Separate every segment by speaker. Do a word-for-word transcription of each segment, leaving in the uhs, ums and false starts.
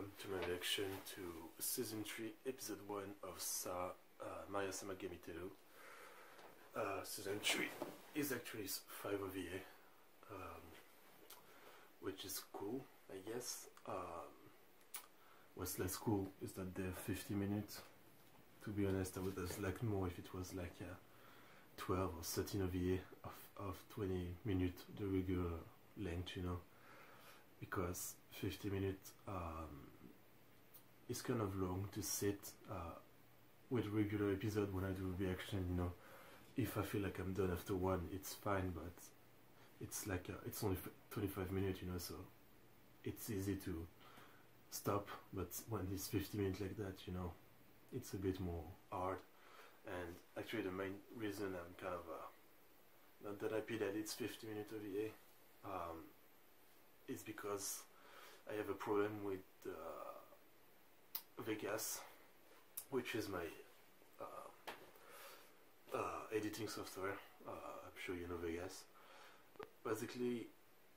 Speaker 1: welcome to my reaction to season three, episode one of Sa uh, Maya-sama ga Miteru. Uh, season three is actually five O V A, um, which is cool, I guess. Um, what's less cool is that they're fifty minutes. To be honest, I would have liked more if it was like uh, twelve or thirteen O V A of, of twenty minutes, the regular length, you know. Because fifty minutes um, is kind of long to sit uh, with regular episode when I do reaction, you know. If I feel like I'm done after one, it's fine, but it's like uh, it's only twenty-five minutes, you know, so it's easy to stop. But when it's fifty minutes like that, you know, it's a bit more hard. And actually the main reason I'm kind of uh, not that happy that it's fifty minutes O V A um, is because I have a problem with uh, Vegas, which is my uh, uh, editing software. uh, I'm sure you know Vegas. Basically,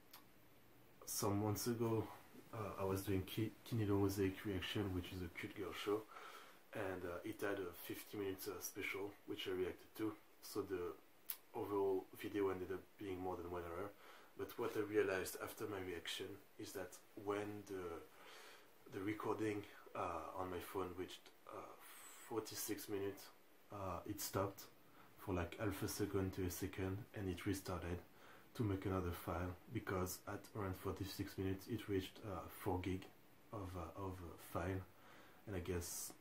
Speaker 1: some months ago uh, I was doing Ki Kinido Mosaic Reaction, which is a cute girl show, and uh, it had a fifty minutes uh, special which I reacted to, so the overall video ended up being more than one hour. But what I realized after my reaction is that when the the recording uh, on my phone reached uh, forty-six minutes, uh, it stopped for like half a second to a second, and it restarted to make another file, because at around forty-six minutes it reached uh, four gig of uh, of uh, file, and I guess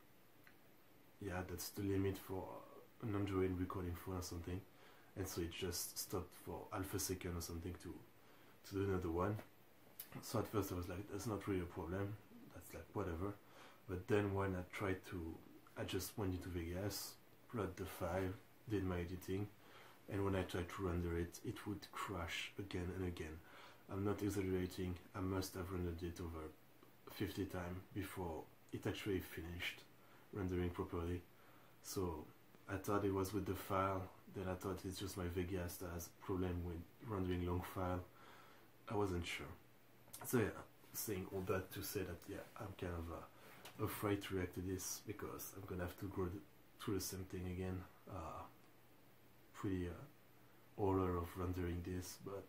Speaker 1: yeah, that's the limit for an Android recording phone or something. And so it just stopped for half a second or something to to do another one. So at first I was like, that's not really a problem, that's like whatever. But then when I tried to, I just went into Vegas, plot the file, did my editing, and when I tried to render it, it would crash again and again. I'm not exaggerating, I must have rendered it over fifty times before it actually finished rendering properly. So I thought it was with the file, then I thought it's just my Vegas that has a problem with rendering long file. I wasn't sure. So yeah, saying all that to say that yeah, I'm kind of uh, afraid to react to this, because I'm gonna have to go through the same thing again. Uh, pretty uh, horror of rendering this, but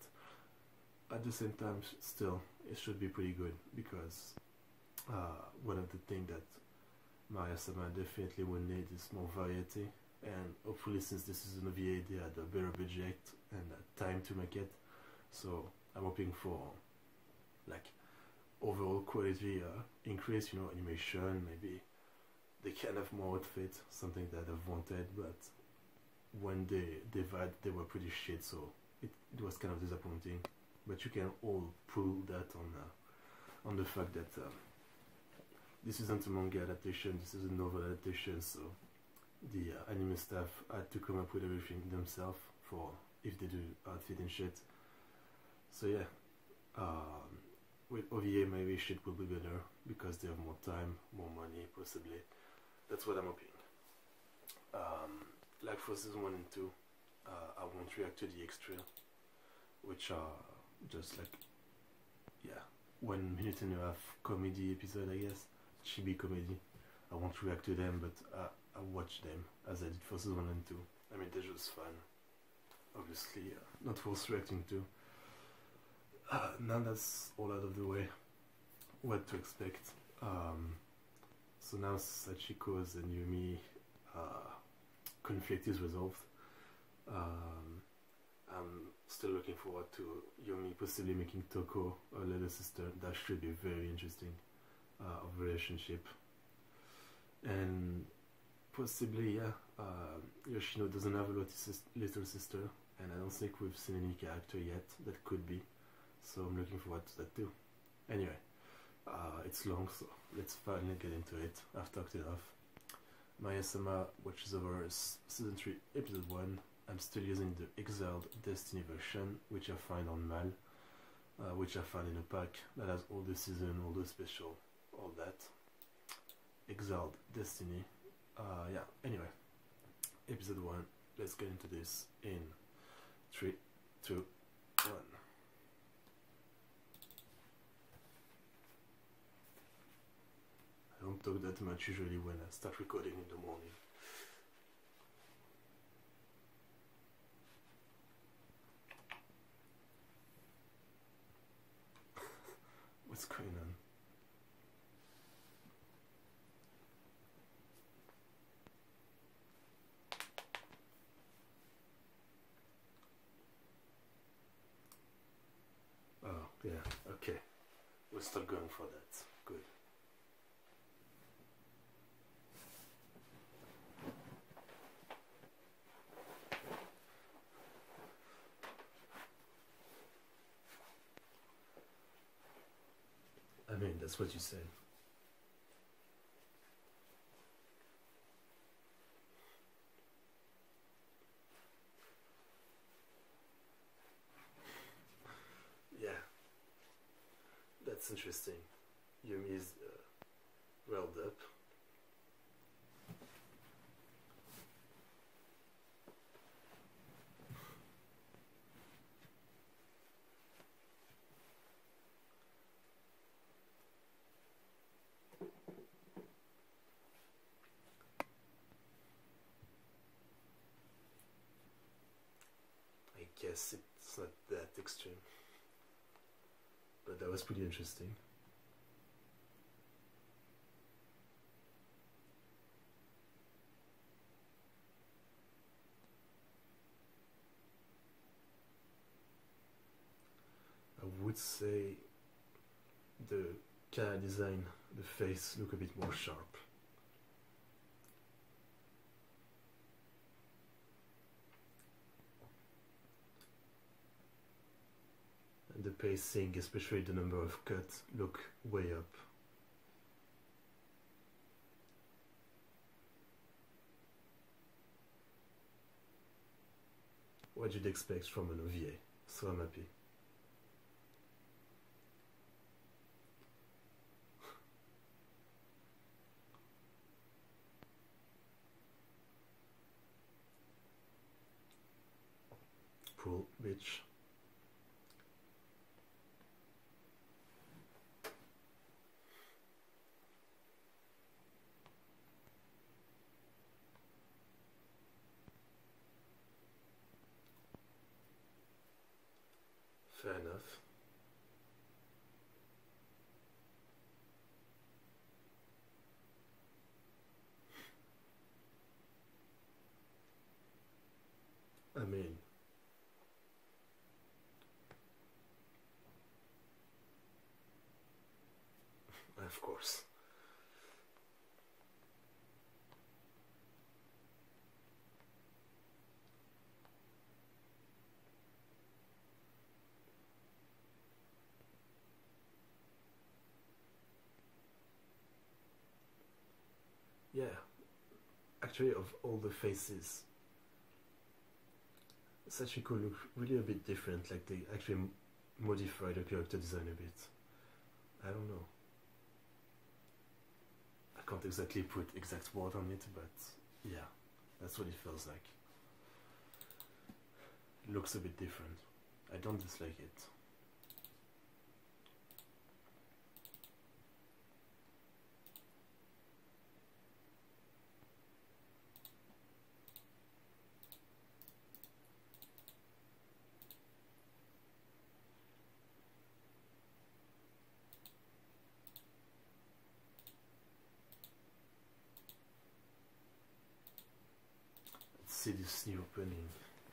Speaker 1: at the same time, still, it should be pretty good, because uh, one of the things that Maya-sama definitely will need is more variety. And hopefully, since this is an O V A, they had a better budget and uh, time to make it. So I'm hoping for like overall quality uh, increase, you know, animation, maybe they can have more outfit, something that I've wanted, but when they divided, they were pretty shit, so it, it was kind of disappointing. But you can all prove that on uh, on the fact that um, this isn't a manga adaptation, this is a novel adaptation, so the uh, anime staff had to come up with everything themselves for if they do outfit and shit. So yeah, um, with O V A maybe shit will be better because they have more time, more money possibly. That's what I'm hoping. Um, like for season one and two, uh, I won't react to the extra, which are just like yeah, one minute and a half comedy episode, I guess, chibi comedy. I won't react to them, but uh, I watch them as I did for season one and two. I mean, they're just fun. Obviously, uh, not worth reacting to. Uh, now that's all out of the way. What to expect. Um, so now Sachiko's and Yumi uh, conflict is resolved. Um, I'm still looking forward to Yumi possibly making Toko a little sister. That should be very interesting uh, of relationship. And possibly, yeah, uh, Yoshino doesn't have a little sister, and I don't think we've seen any character yet that could be, so I'm looking forward to that too. Anyway, uh, it's long, so let's finally get into it. I've talked enough. Maya-sama watches over season three, episode one. I'm still using the Exiled Destiny version, which I find on Mal, uh, which I found in a pack that has all the season, all the special, all that. Exiled Destiny. Uh, yeah, anyway, episode one, let's get into this in three, two, one. don't talk that much usually when I start recording in the morning. What's going on? Oh, yeah, okay. We'll start going for that. Good. I mean, that's what you said. Yeah, that's interesting. Yumi is uh, riled up. I guess it's not that extreme, but that was pretty interesting. I would say the Kara design, the face look a bit more sharp. And the pacing, especially the number of cuts, look way up. What you'd expect from an O V A, so I'm happy. Cool, bitch. Fair enough. I mean, of course. Yeah, actually, of all the faces, Sachiko look really a bit different, like they actually modified the character design a bit. I don't know. I can't exactly put exact word on it, but yeah, that's what it feels like. It looks a bit different. I don't dislike it. Let's see this new opening.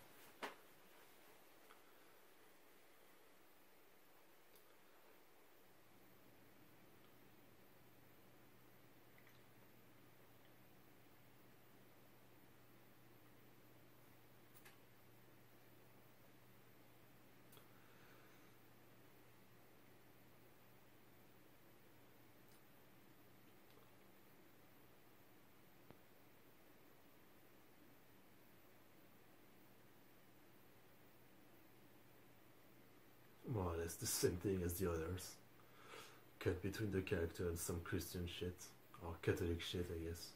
Speaker 1: More or less the same thing as the others. Cut between the character and some Christian shit. Or Catholic shit, I guess.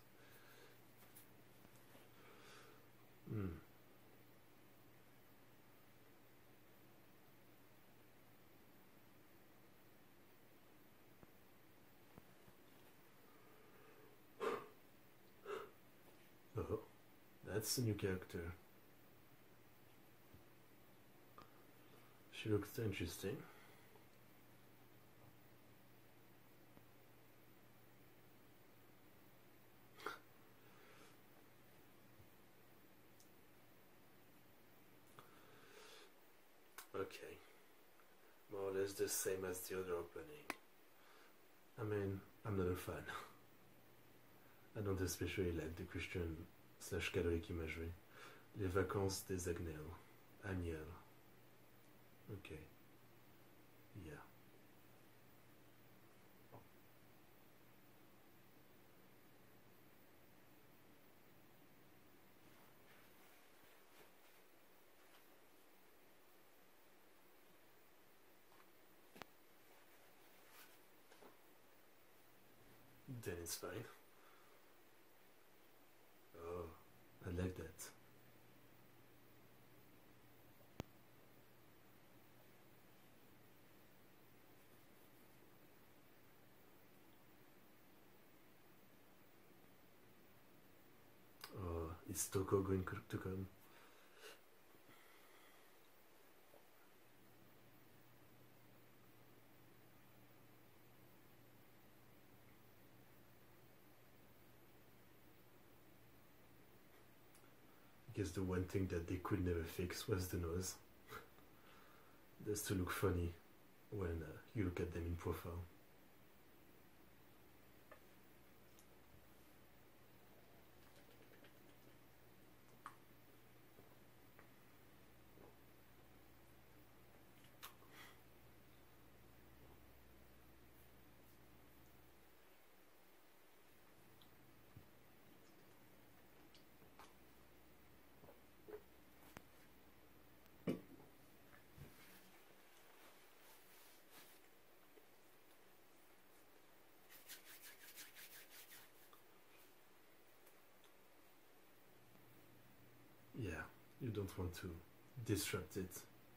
Speaker 1: Hmm. that's a new character. She looks interesting. Okay, more or less the same as the other opening. I mean, I'm not a fan. I don't especially like the Christian slash Catholic imagery. Les vacances des Agnelles. Agnelles. Okay. Yeah. Then it's fine. Oh, I like that. Oh, is Toko going to come? I guess the one thing that they could never fix was the nose. Does to look funny when uh, you look at them in profile. Yeah, you don't want to disrupt it.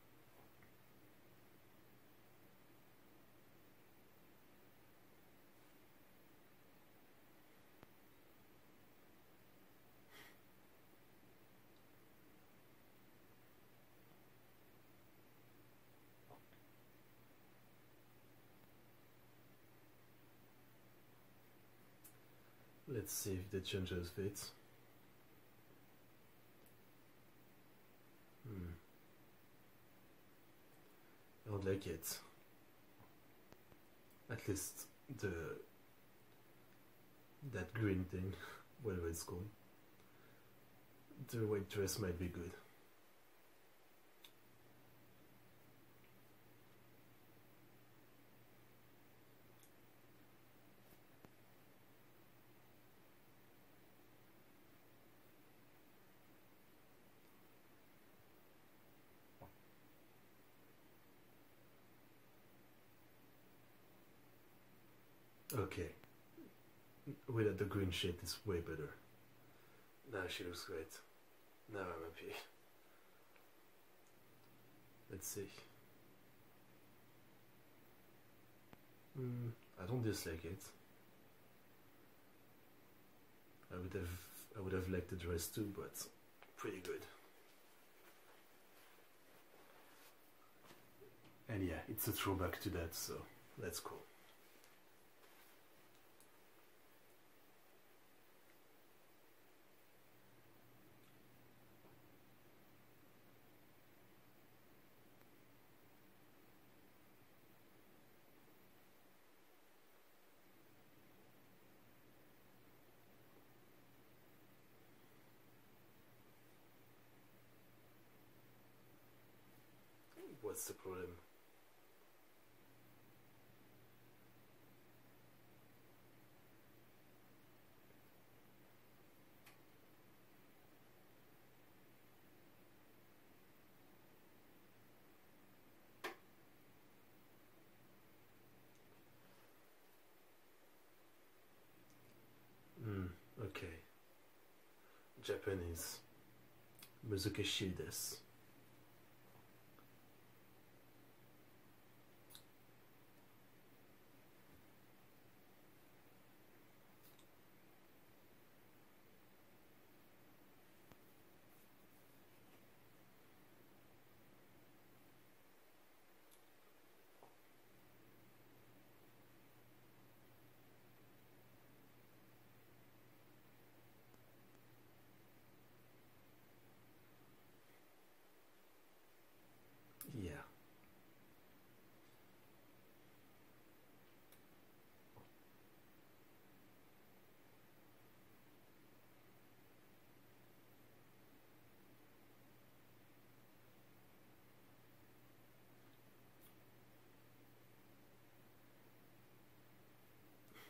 Speaker 1: Let's see if the changes fit. Hmm. I don't like it. At least the that green thing, whatever it's called. The white dress might be good. Okay. Without the green shade, it's way better. Now she looks great. Now I'm happy. Let's see. Mm, I don't dislike it. I would have I would have liked the dress too, but pretty good. And yeah, it's a throwback to that, so that's cool. What's the problem? Hmm, okay. Japanese. Muzukashi desu.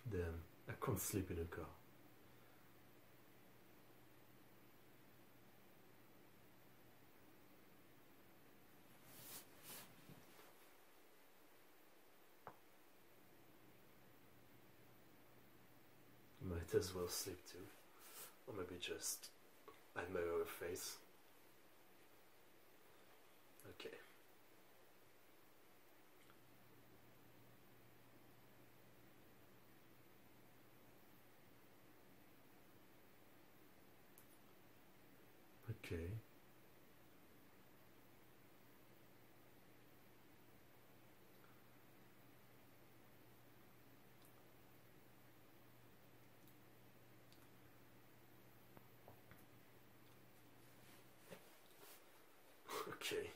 Speaker 1: then I can't sleep in a car. Might as well sleep too. Or maybe just admire her face. Okay. Okay. Okay.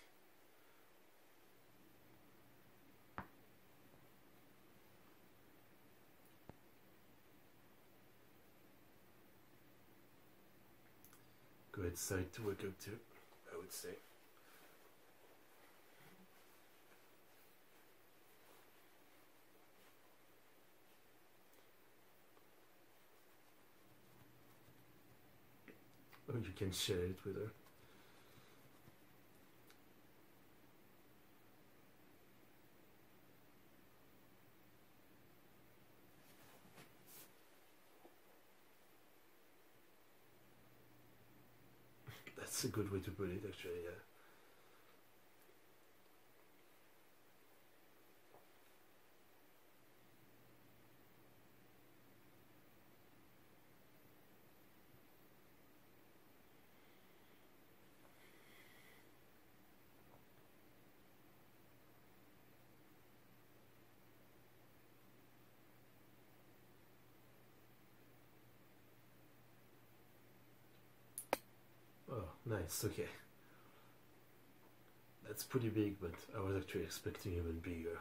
Speaker 1: Go outside to wake up too, I would say. Or you can share it with her. That's a good way to put it, actually, yeah. Oh, nice, okay. That's pretty big, but I was actually expecting even bigger.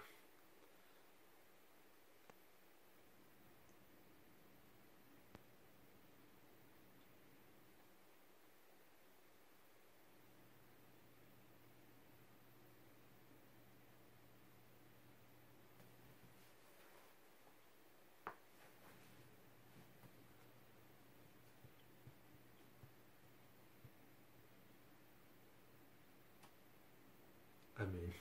Speaker 1: I mean,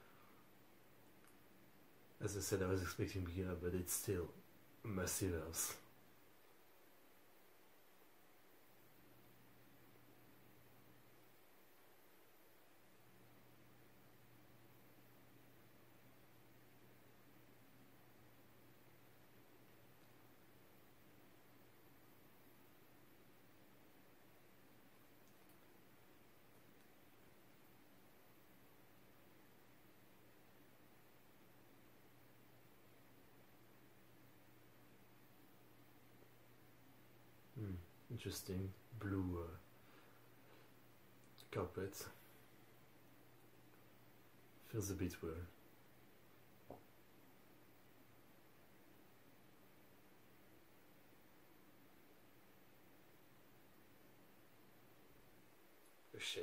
Speaker 1: as I said, I was expecting bigger, but it's still a massive house. Hmm, interesting. Blue uh, carpet. Feels a bit weird. A shame.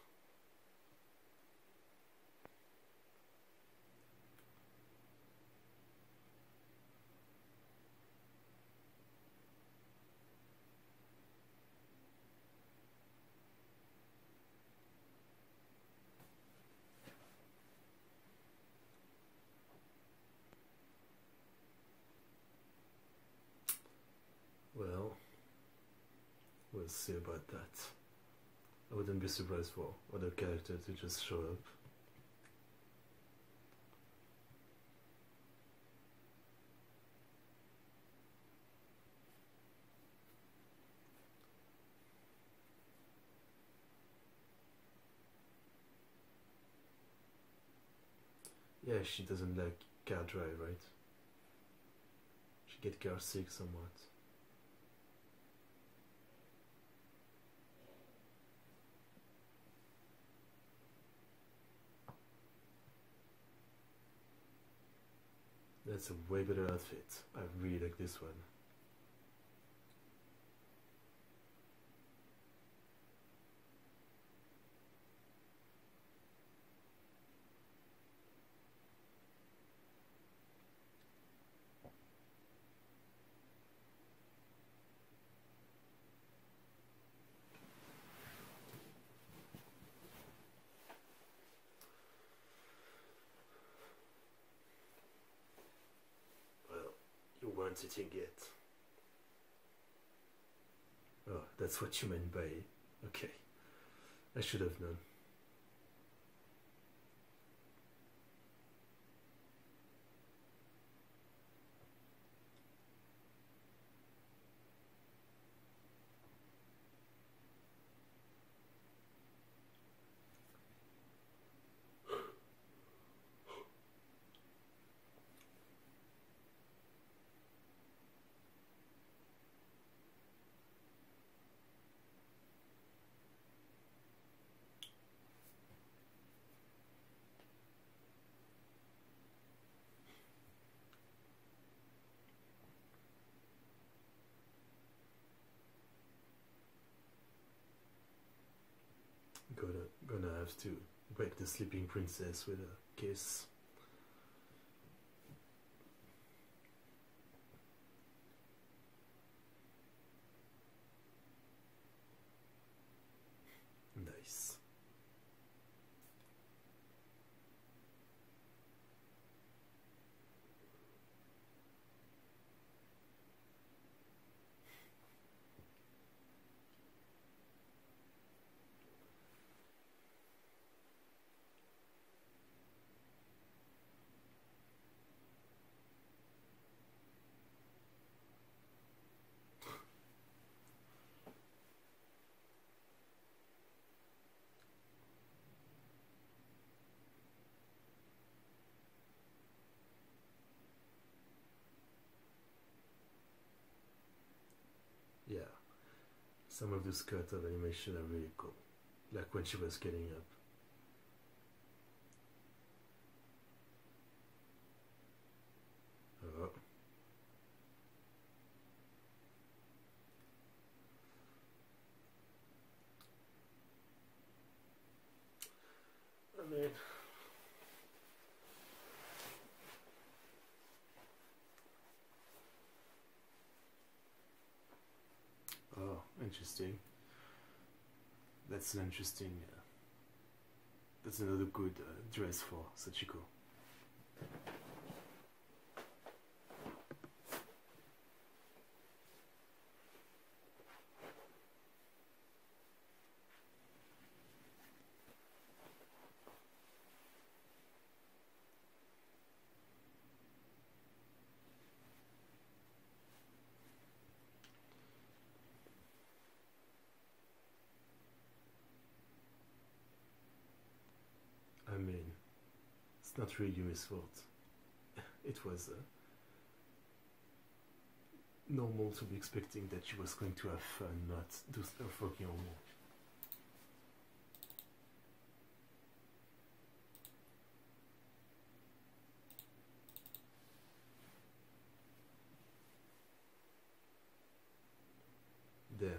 Speaker 1: Well, we'll see about that. I wouldn't be surprised for other characters to just show up. Yeah, she doesn't like car drive, right? She get car sick somewhat. That's a way better outfit. I really like this one. weren't sitting yet. Oh, that's what you meant by... Okay. I should have known. Gonna, gonna have to wake the sleeping princess with a kiss. Nice. Yeah, some of those cuts of animation are really cool, like when she was getting up. Oh. I mean, oh, interesting. That's an interesting. Uh, that's another good uh, dress for Sachiko. I mean, it's not really Yumi's fault. It was uh, normal to be expecting that she was going to have fun, not do stuff working on more. Damn.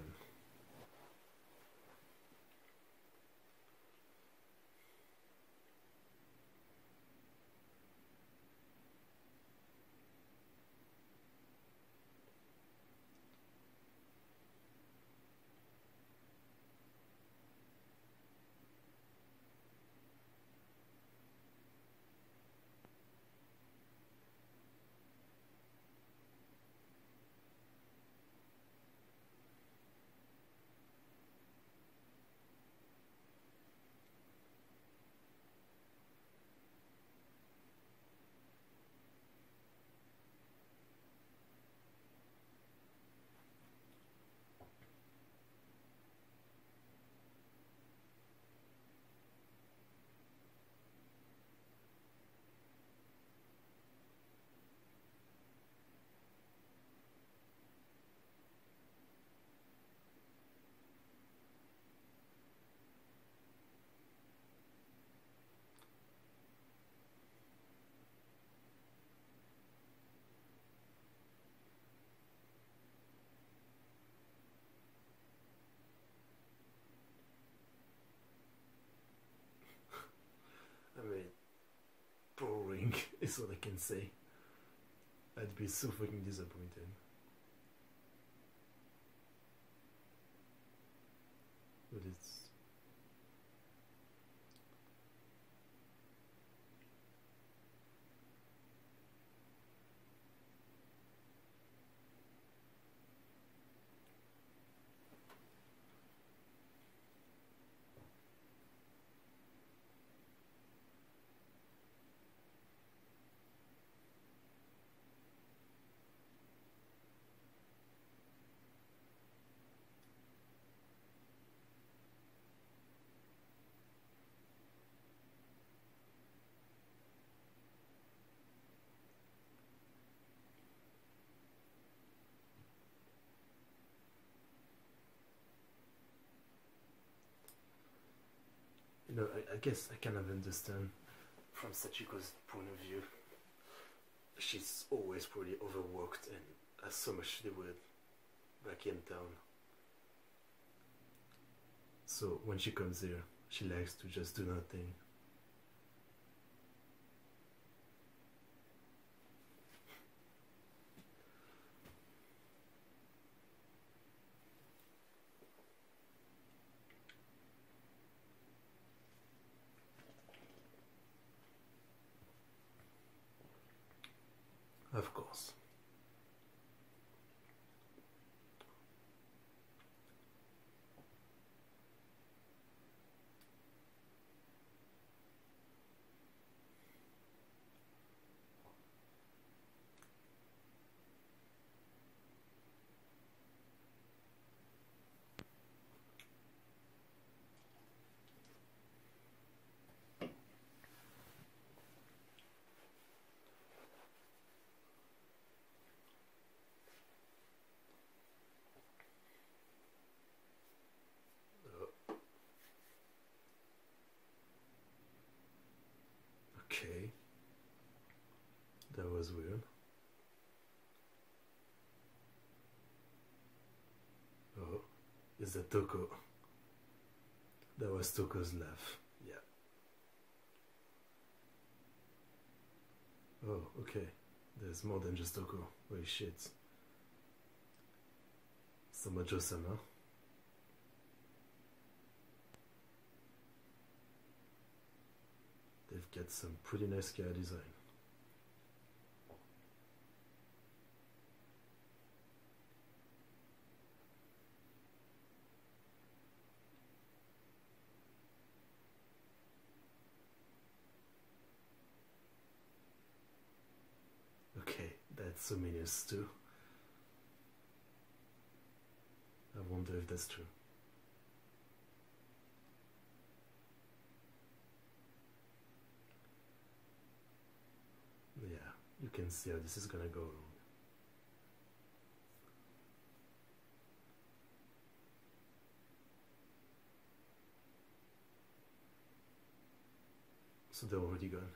Speaker 1: I mean, boring is what I can say. I'd be so fucking disappointed. But it's... I guess I kind of understand from Sachiko's point of view. She's always pretty overworked and has so much to do with back in town. So when she comes here, she likes to just do nothing. Of course. Okay, that was weird. Oh, is that Toko? That was Toko's laugh. Yeah. Oh, okay. There's more than just Toko. Holy shit. Samajo-sama. They've got some pretty nice car design. Okay, that's ominous too. I wonder if that's true. Yeah, you can see how this is gonna go wrong. So they're already gone.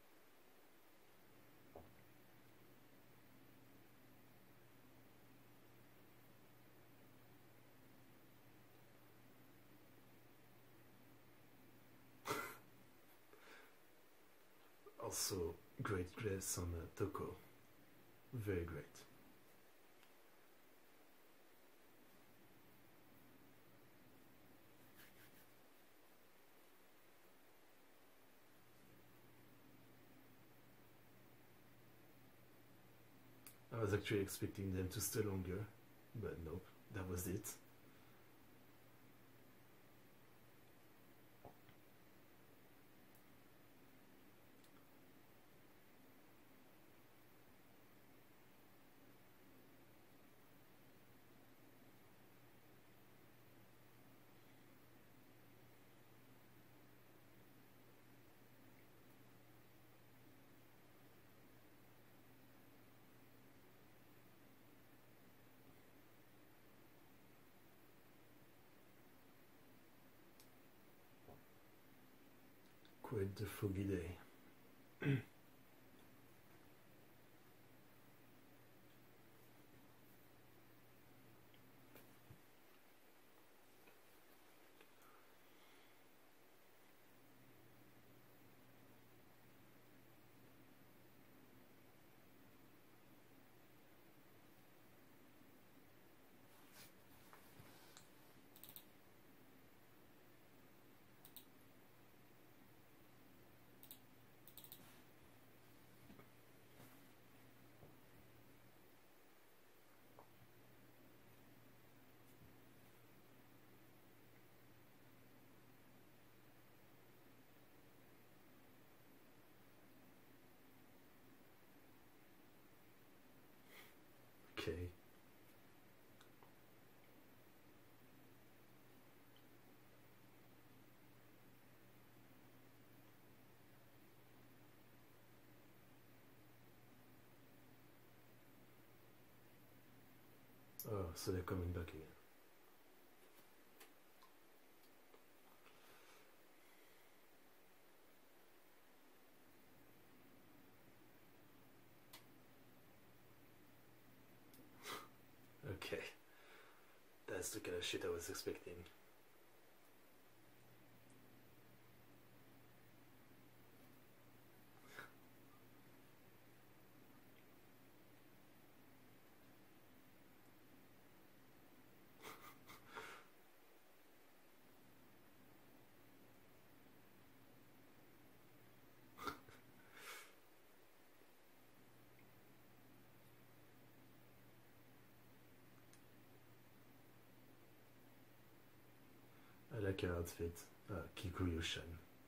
Speaker 1: Also, great dress on uh, Toko. Very great. I was actually expecting them to stay longer, but nope, that was it. Quite the foggy day. Okay. Oh, so they're coming back again. That's the kind of shit I was expecting. I like her outfit, uh, Kikuyo-shan.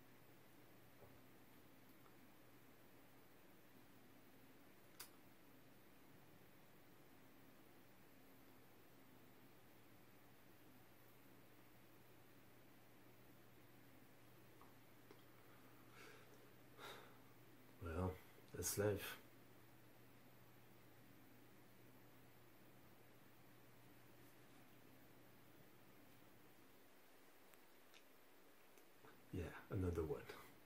Speaker 1: Well, that's life. Yeah, another one.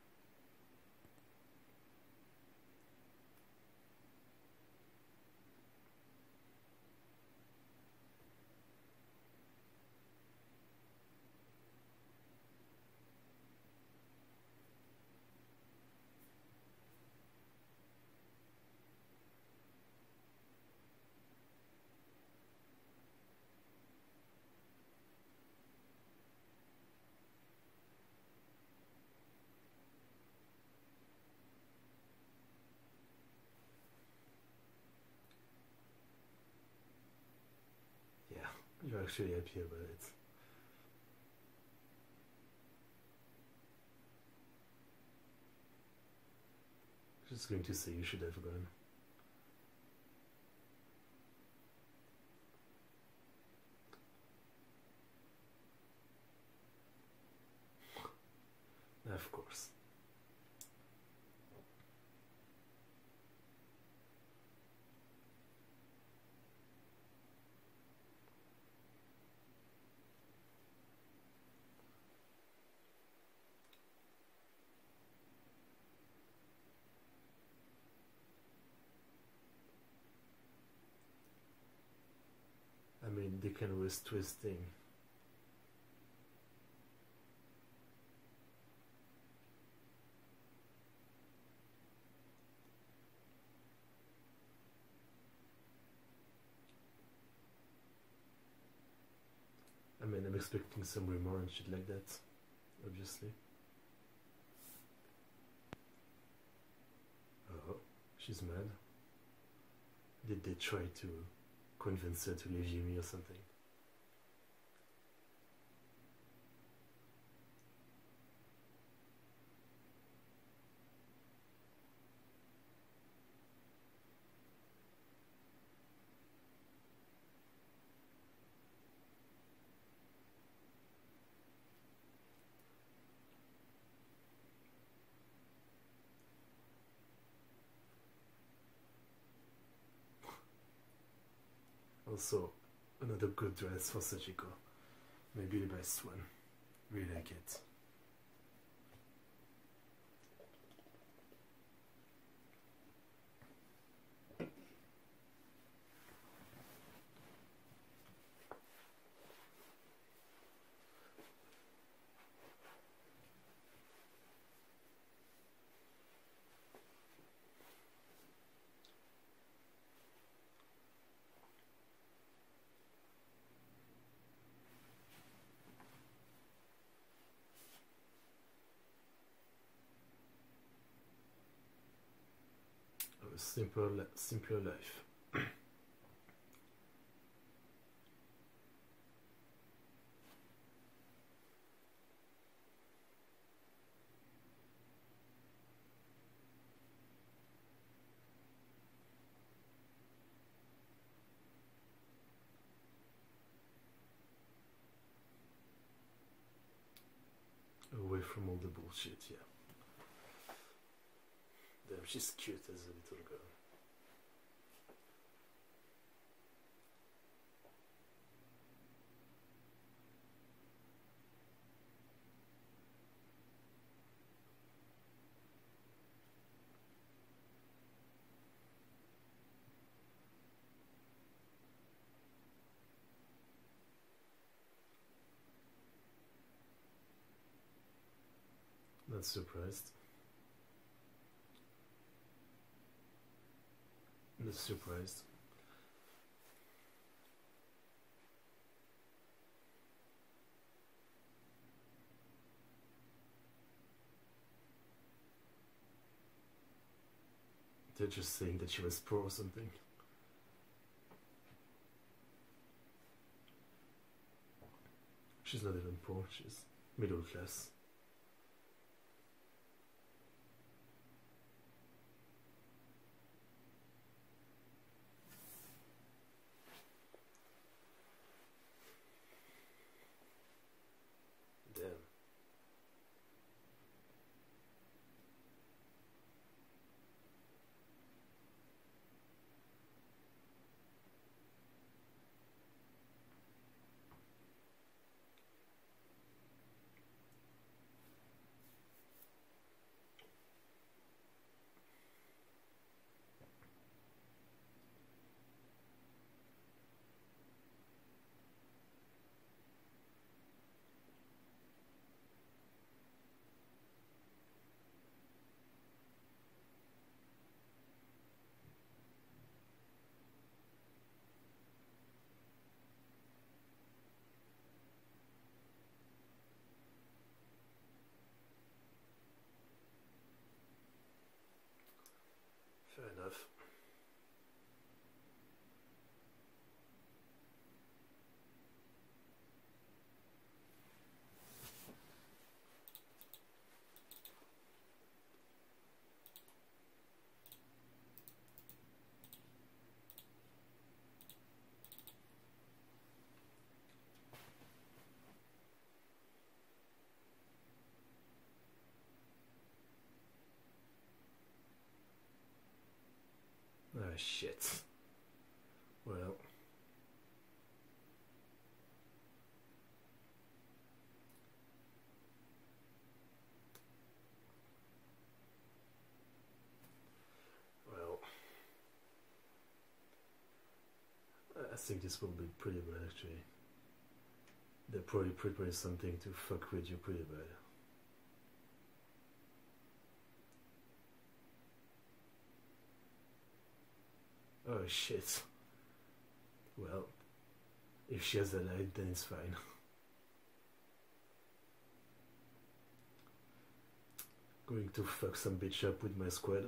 Speaker 1: Yeah, you're actually happy about it. Just going to say you should have gone. Of course. I mean, they can always twist things. I mean, I'm expecting some rumor and shit like that, obviously. Oh, she's mad. Did they try to convince her to leave Yumi or something? Also, another good dress for Sachiko. Maybe the best one. Really like it. A simple, simpler life. Away from all the bullshit, yeah. Damn, she's cute as a little girl. Not surprised. Not surprised. They're just saying that she was poor or something. She's not even poor, she's middle class. Damn. Fair enough. Oh shit. Well. Well. I think this will be pretty bad actually. They're probably preparing something to fuck with you pretty bad. Oh shit. Well, if she has a light, then it's fine. Going to fuck some bitch up with my squad.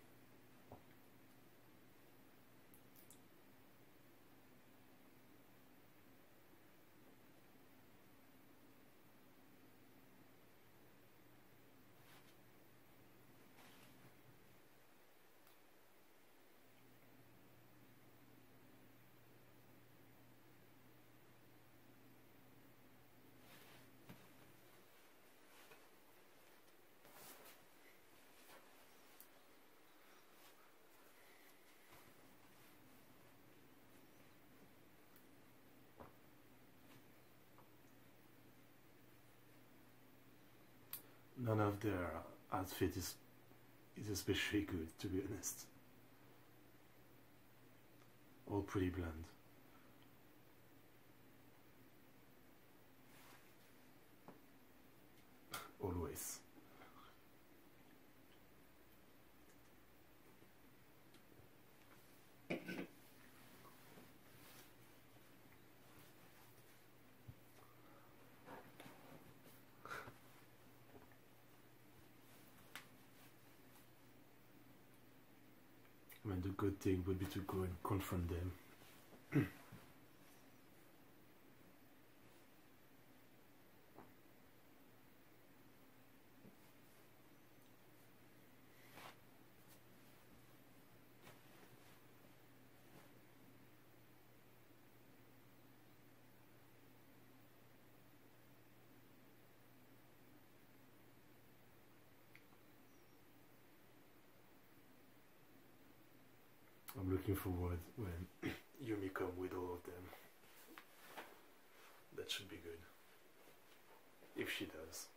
Speaker 1: None of their outfit is is especially good, to be honest. All pretty bland. Always. I mean, the good thing would be to go and confront them. I'm looking forward when Yumi come with all of them. That should be good. If she does.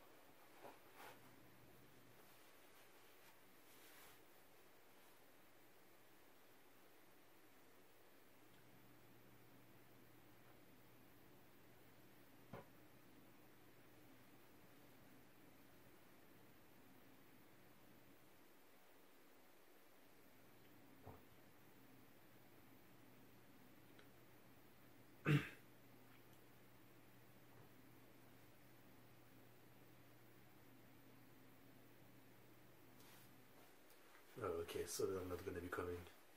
Speaker 1: Okay, so I'm not gonna be coming.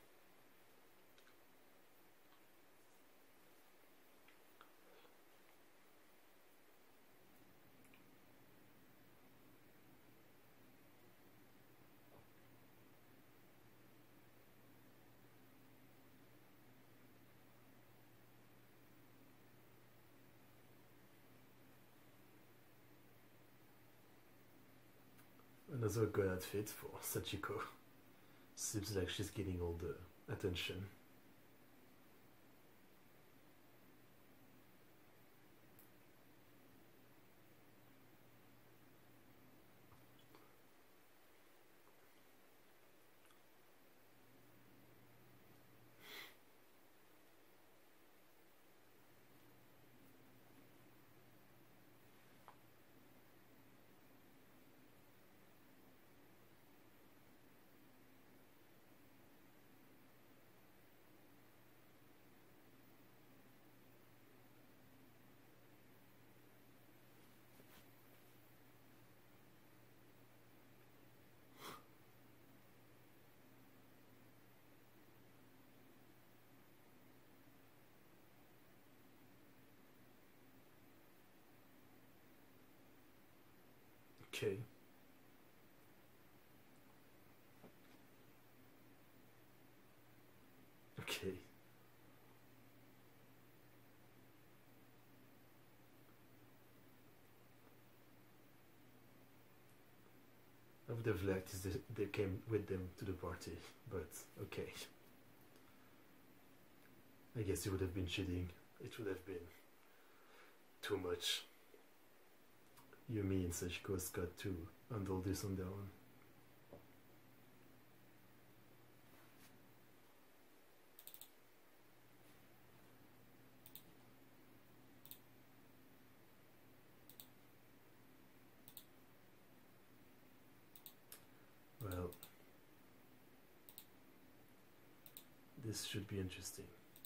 Speaker 1: Another good outfit for Sachiko. Seems like she's getting all the attention. Okay. Okay. I would have liked if they came with them to the party, but okay. I guess it would have been cheating. It would have been too much. Yumi and Sachiko's got to handle this on their own. Well, this should be interesting.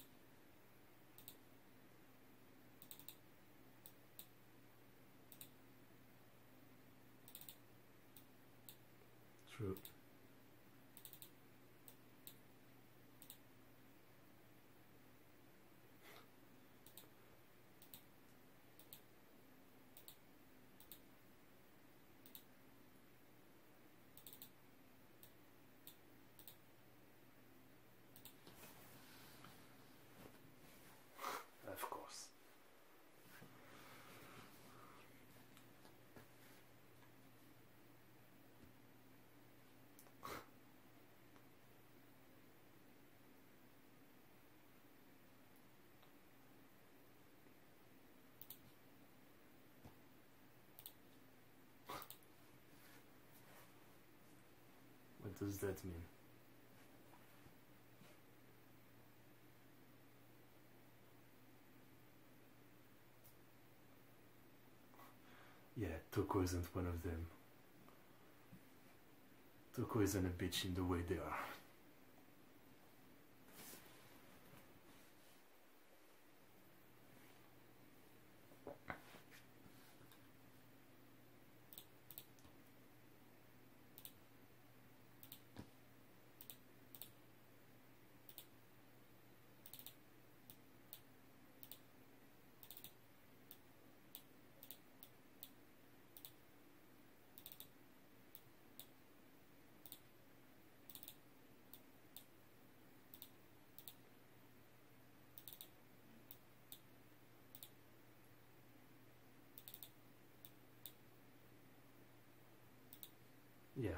Speaker 1: True. Of course. What does that mean? Yeah, Toko isn't one of them. Toko isn't a bitch in the way they are. Yeah.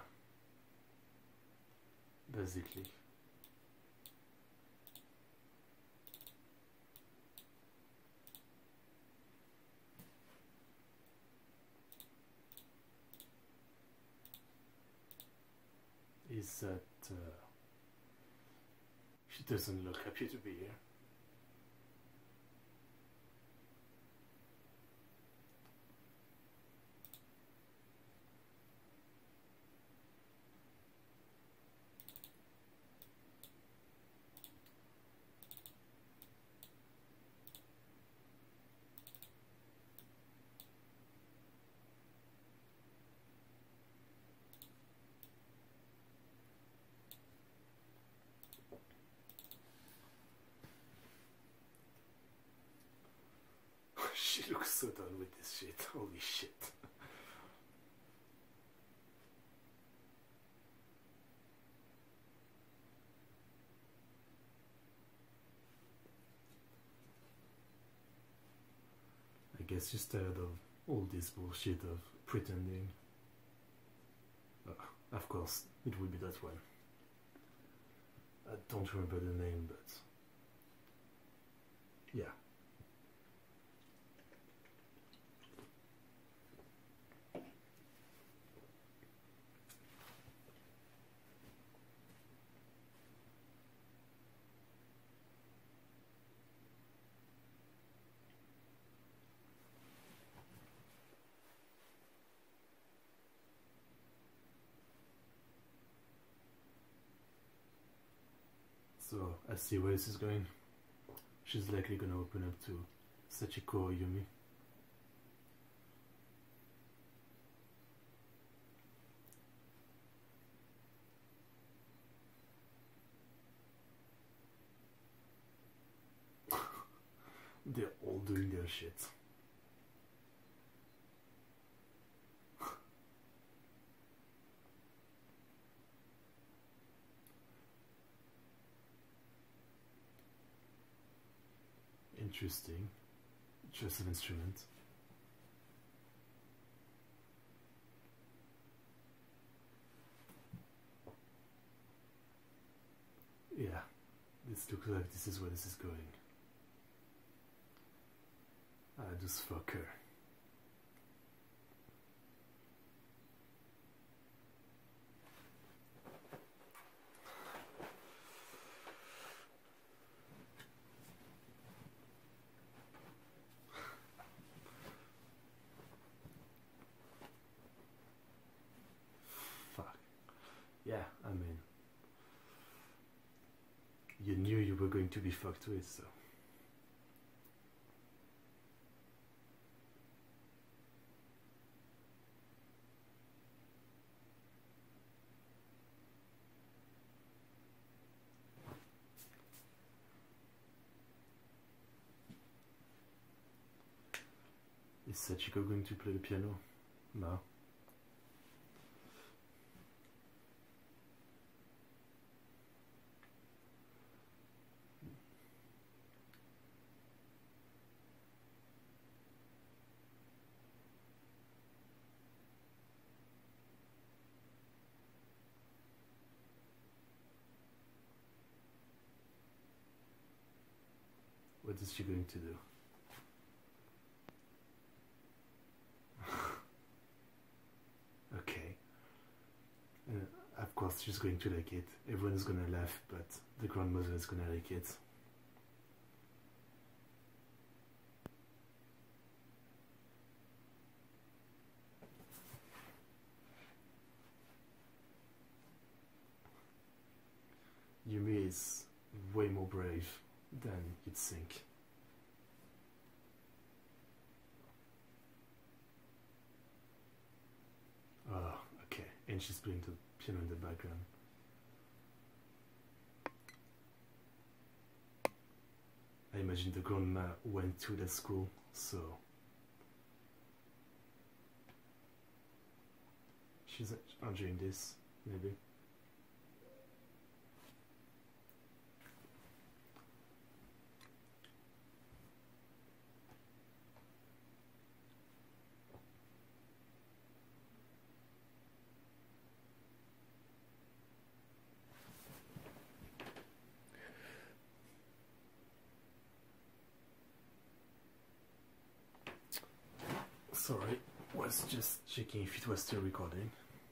Speaker 1: Basically. Is that uh, she doesn't look happy to be here. look so done with this shit. Holy shit. I guess you're tired of all this bullshit of pretending. Uh, of course, it will be that one. I don't remember the name, but yeah. So I see where this is going. She's likely gonna open up to Sachiko or Yumi. They're all doing their shit. Interesting. Choice of instrument. Yeah, this looks like this is where this is going. I just fuck her. Yeah, I mean, you knew you were going to be fucked with, so. Is Sachiko going to play the piano? No. What is she going to do? Okay. Uh, of course she's going to like it. Everyone is gonna laugh, but the grandmother is gonna like it. Yumi is way more brave than you'd think. Oh, okay. And she's playing the piano in the background. I imagine the grandma went to that school, so she's enjoying this, maybe. Sorry, was just checking if it was still recording.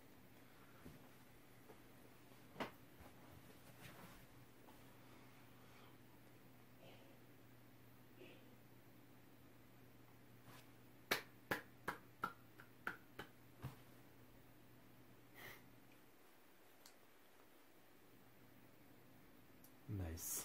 Speaker 1: Nice.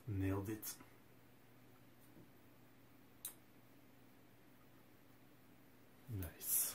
Speaker 1: Nailed it. Nice.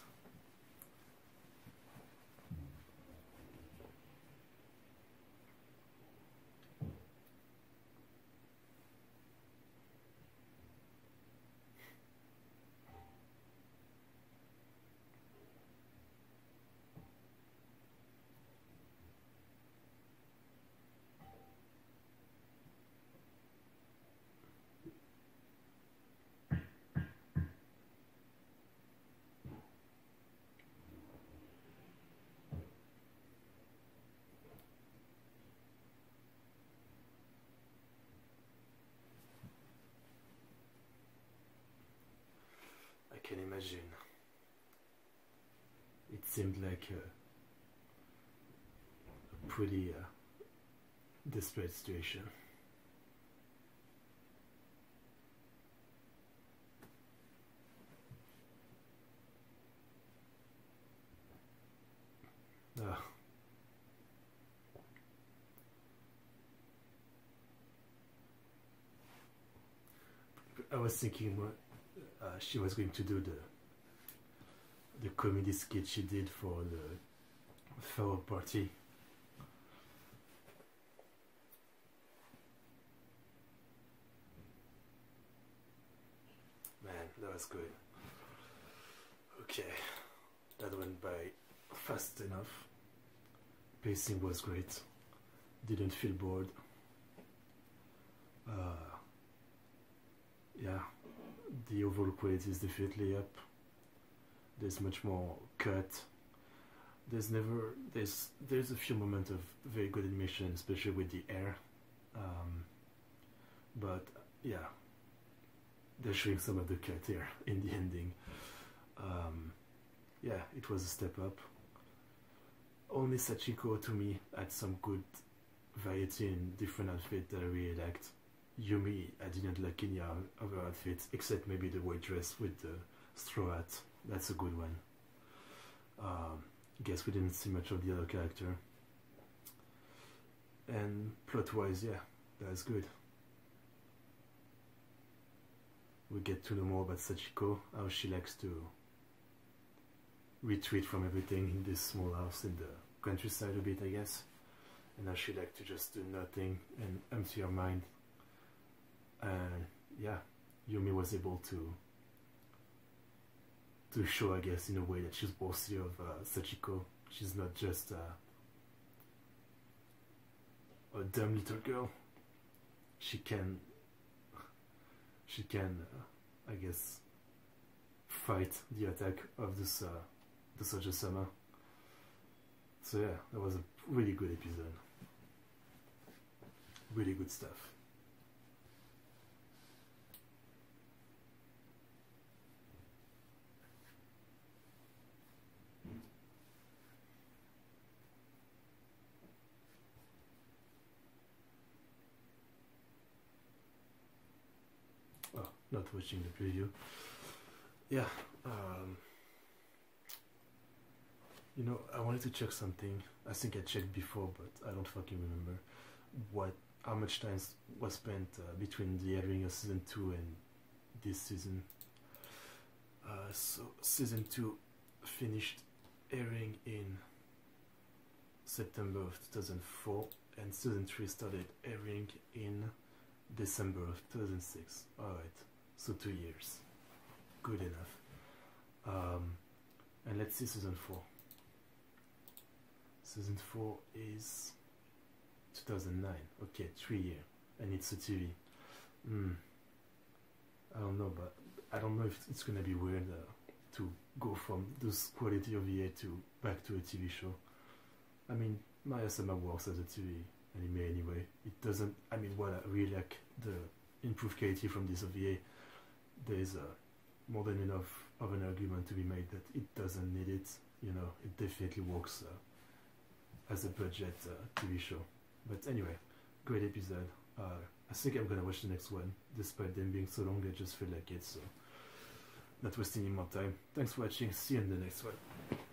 Speaker 1: I can imagine. It seemed like a, a pretty uh, desperate situation. Uh, I was thinking what uh, she was going to do the the comedy skit she did for the farewell party. Man, that was good. Okay, that went by fast enough. Pacing was great. Didn't feel bored. Uh, yeah, the overall quality is definitely up. There's much more cut. There's never there's there's a few moments of very good animation, especially with the air. Um, but yeah, they're showing some of the cut here in the ending. Um, yeah, it was a step up. Only Sachiko to me had some good variety in different outfits that I really liked. Yumi, I didn't like any other outfits except maybe the waitress with the straw hat. That's a good one. Um, guess we didn't see much of the other character. And plot-wise, yeah, that's good. We get to know more about Sachiko, how she likes to retreat from everything in this small house in the countryside a bit, I guess. And how she likes to just do nothing and empty her mind. And yeah, Yumi was able to to show, I guess, in a way that she's worthy of uh, Sachiko. She's not just uh, a dumb little girl. She can, she can, uh, I guess, fight the attack of this, uh, the Soja-sama. So yeah, that was a really good episode. Really good stuff. Oh, not watching the preview. Yeah, um, you know, I wanted to check something. I think I checked before, but I don't fucking remember what, how much time was spent uh, between the airing of season two and this season. Uh, so season two finished airing in September of two thousand four, and season three started airing in December of two thousand six. Alright, so two years. Good enough. Um, and let's see season four. Season four is two thousand nine. Okay, three years. And it's a T V. Mm. I don't know, but I don't know if it's gonna be weird uh, to go from this quality of V A to back to a T V show. I mean, Maya-sama works as a T V anime anyway. It doesn't, I mean, what I really like, the improved quality from this O V A, there's uh, more than enough of an argument to be made that it doesn't need it. You know, it definitely works uh, as a budget uh, T V show. But anyway, great episode. Uh, I think I'm gonna watch the next one, despite them being so long. I just feel like it, so not wasting any more time. Thanks for watching. See you in the next one.